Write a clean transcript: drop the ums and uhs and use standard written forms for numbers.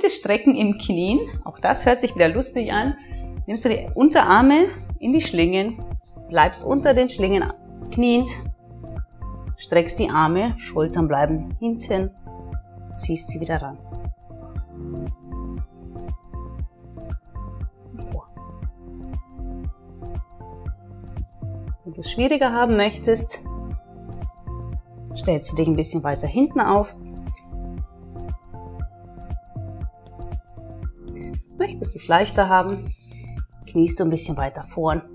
Gezieltes Strecken im Knien, auch das hört sich wieder lustig an. Nimmst du die Unterarme in die Schlingen, bleibst unter den Schlingen kniend, streckst die Arme, Schultern bleiben hinten, ziehst sie wieder ran. Wenn du es schwieriger haben möchtest, stellst du dich ein bisschen weiter hinten auf. Möchtest du es leichter haben, kniest du ein bisschen weiter vorn.